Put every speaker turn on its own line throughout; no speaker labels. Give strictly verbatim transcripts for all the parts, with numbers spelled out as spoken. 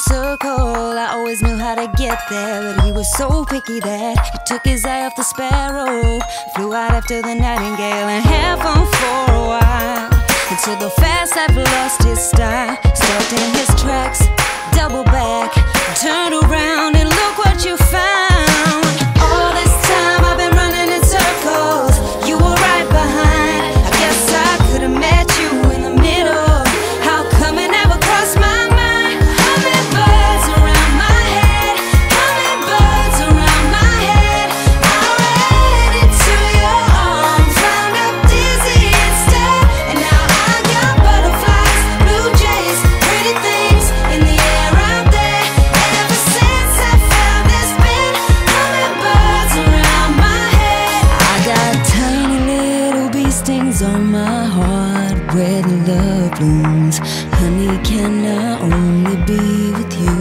circle, I always knew how to get there, but he was so picky that he took his eye off the sparrow, flew out after the nightingale and had fun for a while, until the fast life lost his style, stopped in his tracks, doubled back, turned around and look what you found. All this time I've been running in circles, you were right behind. I guess I could have met you in the middle. How come it never crossed my mind? Hummingbirds around my head, hummingbirds around my head. I ran into your arms, wound up dizzy instead, and now I got butterflies, blue jays, pretty things in the air out there. Ever since I found this bed, hummingbirds around my head. I got tiny little bee stings on my heart where the love blooms. Honey, can I only be with you?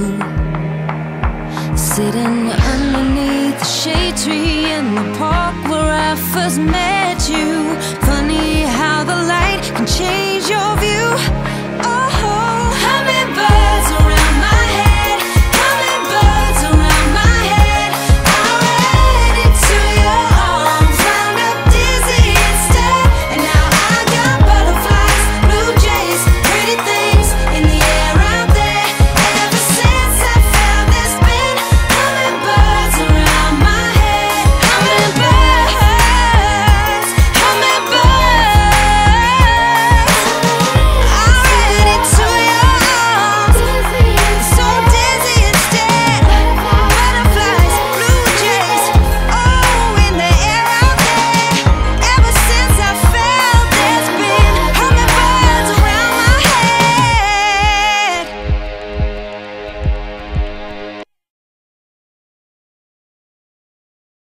Sitting underneath the shade tree in the park where I first met